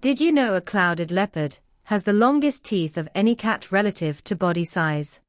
Did you know a clouded leopard has the longest teeth of any cat relative to body size?